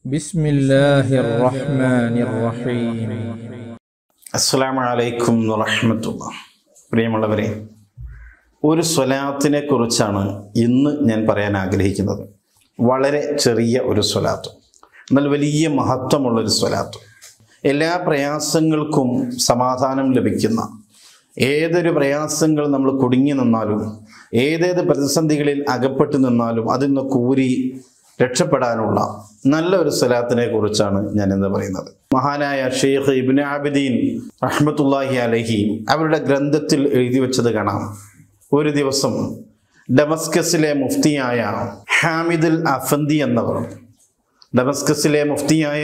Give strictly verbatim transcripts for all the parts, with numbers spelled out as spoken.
ബിസ്മില്ലാഹിർ റഹ്മാനിർ റഹീം. അസ്സലാമു അലൈക്കും വറഹ്മത്തുള്ളാഹി. പ്രിയമുള്ളവരെ, ഒരു സ്വലാത്തിനെ കുറിച്ചാണ് ഇന്ന് ഞാൻ പറയാൻ ആഗ്രഹിക്കുന്നത്. വളരെ ചെറിയ ഒരു സ്വലാത്ത്, എന്നാൽ വലിയ മഹത്വമുള്ളൊരു സ്വലാത്ത്. എല്ലാ പ്രയാസങ്ങൾക്കും സമാധാനം ലഭിക്കുന്ന, ഏതൊരു പ്രയാസങ്ങൾ നമ്മൾ കുടുങ്ങി നിന്നാലും, ഏതേത് പ്രതിസന്ധികളിൽ അകപ്പെട്ടു നിന്നാലും അതിൽ നിന്ന് കൂരി രക്ഷപ്പെടാനുള്ള നല്ല ഒരു സ്വലാത്തിനെ കുറിച്ചാണ് ഞാൻ ഇന്ന് പറയുന്നത്. മഹാനായ ഷെയ്ഖ് ഇബ്നു ആബിദീൻ റഹ്മത്തുള്ളാഹി അലൈഹി അവരുടെ ഗ്രന്ഥത്തിൽ എഴുതി വെച്ചത് കാണാം. ഒരു ദിവസം ഡമസ്കസിലെ മുഫ്തിയായ ഹാമിദുൽ അഫന്ദി എന്നവർ ഡമസ്കസിലെ മുഫ്തിയായ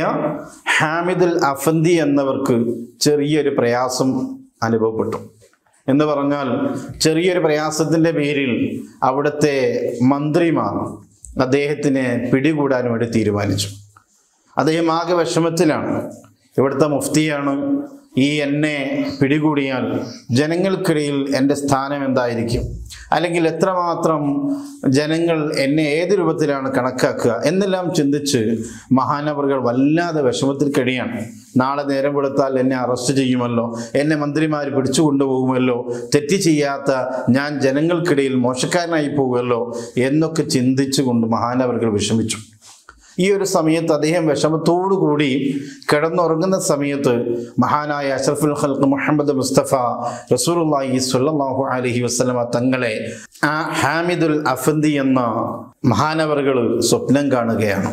ഹാമിദുൽ അഫന്ദി എന്നവർക്ക് ചെറിയൊരു പ്രയാസം അനുഭവപ്പെട്ടു. എന്ന് പറഞ്ഞാൽ, ചെറിയൊരു പ്രയാസത്തിൻ്റെ പേരിൽ അവിടുത്തെ മന്ത്രിമാർ അദ്ദേഹത്തിനെ പിടികൂടാൻ വേണ്ടി തീരുമാനിച്ചു. അദ്ദേഹം ആകെ വിഷമത്തിലാണ്. ഇവിടുത്തെ മുഫ്തിയാണ്, ഈ എന്നെ പിടികൂടിയാൽ ജനങ്ങൾക്കിടയിൽ എൻ്റെ സ്ഥാനം എന്തായിരിക്കും, അല്ലെങ്കിൽ എത്രമാത്രം ജനങ്ങൾ എന്നെ ഏത് രൂപത്തിലാണ് കണക്കാക്കുക എന്നെല്ലാം ചിന്തിച്ച് മഹാനവറുകൾ വല്ലാതെ വിഷമത്തിൽ കഴിയാണ്. നാളെ നേരം വെളുത്താൽ എന്നെ അറസ്റ്റ് ചെയ്യുമല്ലോ, എന്നെ മന്ത്രിമാർ പിടിച്ചു കൊണ്ടുപോകുമല്ലോ, തെറ്റ് ചെയ്യാത്ത ഞാൻ ജനങ്ങൾക്കിടയിൽ മോശക്കാരനായി പോകുമല്ലോ എന്നൊക്കെ ചിന്തിച്ചുകൊണ്ട് മഹാനവറുകൾ വിഷമിച്ചു. ഈ ഒരു സമയത്ത് അദ്ദേഹം വിഷമത്തോടു കൂടി കിടന്നുറങ്ങുന്ന സമയത്ത് മഹാനായ അഷ്റഫുൽ ഖൽഖ് മുഹമ്മദ് മുസ്തഫ റസൂലുള്ളാഹി സ്വല്ലല്ലാഹു അലൈഹി വസല്ലമ തങ്ങളെ ആ ഹാമിദുൽ അഫന്ദി എന്ന മഹാനവറുകൾ സ്വപ്നം കാണുകയാണ്.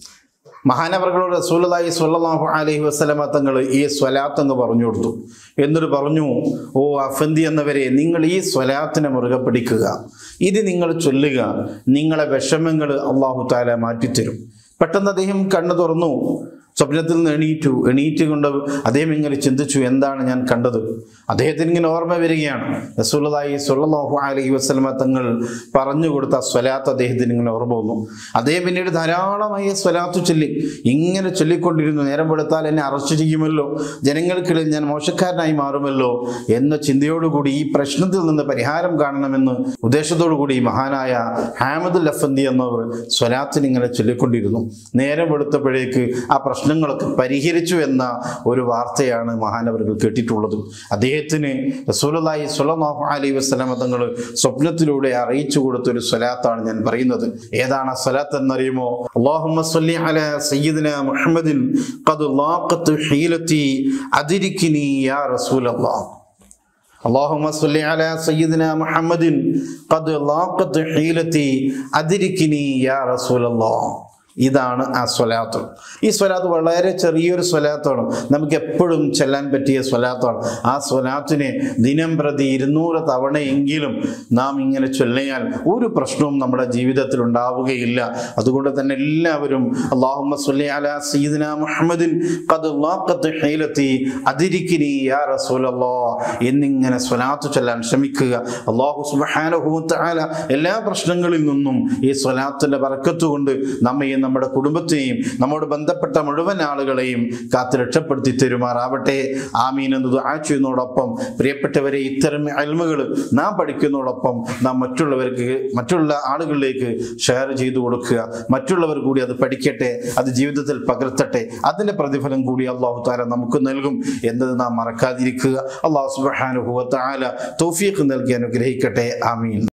മഹാനവറുകളോട് റസൂലുള്ളാഹി സ്വല്ലല്ലാഹു അലൈഹി വസല്ലമ തങ്ങൾ ഈ സ്വലാത്ത് എന്ന് പറഞ്ഞു കൊടുത്തു. എന്നിട്ട് പറഞ്ഞു, ഓ അഫന്ദി എന്നവരെ, നിങ്ങൾ ഈ സ്വലാത്തിനെ മുറുകെ പിടിക്കുക, ഇത് നിങ്ങൾ ചൊല്ലുക, നിങ്ങളെ വിഷമങ്ങൾ അല്ലാഹു തആല മാറ്റിത്തരും. പെട്ടെന്ന് അദ്ദേഹം കണ്ണു തുറന്നു, സ്വപ്നത്തിൽ നിന്ന് എണീറ്റു. എണീറ്റ് കൊണ്ട് അദ്ദേഹം ഇങ്ങനെ ചിന്തിച്ചു, എന്താണ് ഞാൻ കണ്ടത്? അദ്ദേഹത്തിന് ഇങ്ങനെ ഓർമ്മ വരികയാണ്. റസൂലുള്ളാഹി സ്വല്ലല്ലാഹു അലൈഹി വസല്ലമ തങ്ങൾ പറഞ്ഞു കൊടുത്ത സ്വലാത്ത് അദ്ദേഹത്തിന് ഇങ്ങനെ ഓർമ്മ വന്നു. അദ്ദേഹം പിന്നീട് ധാരാളമായി സ്വലാത്ത് ചൊല്ലി ഇങ്ങനെ ചൊല്ലിക്കൊണ്ടിരുന്നു. നേരം വെളുത്താൽ എന്നെ അറസ്റ്റ് ചെയ്യുമല്ലോ, ജനങ്ങൾക്കിടയിൽ ഞാൻ മോശക്കാരനായി മാറുമല്ലോ എന്ന ചിന്തയോടുകൂടി ഈ പ്രശ്നത്തിൽ നിന്ന് പരിഹാരം കാണണമെന്ന് ഉദ്ദേശത്തോടു കൂടി മഹാനായ ഹാമിദുൽ അഫന്ദി എന്നവർ സ്വലാത്തിന് ഇങ്ങനെ ചൊല്ലിക്കൊണ്ടിരുന്നു. നേരം വെളുത്തപ്പോഴേക്ക് ആ പ്രശ്നങ്ങളൊക്കെ പരിഹരിച്ചു എന്ന ഒരു വാർത്തയാണ് മഹാനവറുകൾ കേട്ടിട്ടുള്ളത്. അദ്ദേഹത്തിന് റസൂലുള്ളാഹി സ്വല്ലല്ലാഹു അലൈഹി വസല്ലമ തങ്ങൾ സ്വപ്നത്തിലൂടെ അറിയിച്ചു കൊടുത്തൊരു സ്വലാത്താണ് ഞാൻ പറയുന്നത്. ഏതാണ് ആ സ്വലാത്ത് എന്നറിയുമോ? അല്ലാഹുമ്മ സ്വല്ലി അലാ സയ്യിദിനാ മുഹമ്മദിൻ ഖദ് ലാഖത് ഹീലതി അദ്രിക്നി യാ റസൂലല്ലാഹ്. അല്ലാഹുമ്മ സ്വല്ലി അലാ സയ്യിദിനാ മുഹമ്മദിൻ ഖദ് ലാഖത് ഹീലതി അദ്രിക്നി യാ റസൂലല്ലാഹ്. ഇതാണ് ആ സ്വലാത്ത്. ഈ സ്വലാത്ത് വളരെ ചെറിയൊരു സ്വലാത്താണ്, നമുക്ക് എപ്പോഴും ചെല്ലാൻ പറ്റിയ സ്വലാത്താണ്. ആ സ്വലാത്തിനെ ദിനം പ്രതി ഇരുന്നൂറ് തവണയെങ്കിലും നാം ഇങ്ങനെ ചൊല്ലിയാൽ ഒരു പ്രശ്നവും നമ്മുടെ ജീവിതത്തിൽ ഉണ്ടാവുകയില്ല. അതുകൊണ്ട് തന്നെ എല്ലാവരും അല്ലാഹുമ്മ സ്വല്ലി അലാ സയ്യിദിനാ മുഹമ്മദിൻ ഖദ് ലാഖത് ഹീലതി അദ്രിക്നി യാ റസൂലല്ലാഹ് എന്നിങ്ങനെ സ്വലാത്ത് ചൊല്ലാൻ ശ്രമിക്കുക. അല്ലാഹു സുബ്ഹാനഹു വ തആല എല്ലാ പ്രശ്നങ്ങളിൽ നിന്നും ഈ സ്വലാത്തിന്റെ ബർക്കത്ത് കൊണ്ട് നമ്മെ, നമ്മുടെ കുടുംബത്തെയും നമ്മോട് ബന്ധപ്പെട്ട മുഴുവൻ ആളുകളെയും കാത്ത് രക്ഷപ്പെടുത്തി തരുമാറാവട്ടെ. ആമീൻ എന്ന് ദുആ ചെയ്യുന്നതോടൊപ്പം പ്രിയപ്പെട്ടവരെ, ഇത്തരം ഇൽമുകൾ നാം പഠിക്കുന്നതോടൊപ്പം നാം മറ്റുള്ളവർക്ക് മറ്റുള്ള ആളുകളിലേക്ക് ഷെയർ ചെയ്തു കൊടുക്കുക. മറ്റുള്ളവർ കൂടി അത് പഠിക്കട്ടെ, അത് ജീവിതത്തിൽ പകർത്തട്ടെ. അതിൻ്റെ പ്രതിഫലം കൂടി അല്ലാഹു തആല നമുക്ക് നൽകും എന്നത് നാം മറക്കാതിരിക്കുക. അല്ലാഹു സുബ്ഹാനഹു വ തആല തൗഫീഖ് നൽകി അനുഗ്രഹിക്കട്ടെ. ആമീൻ.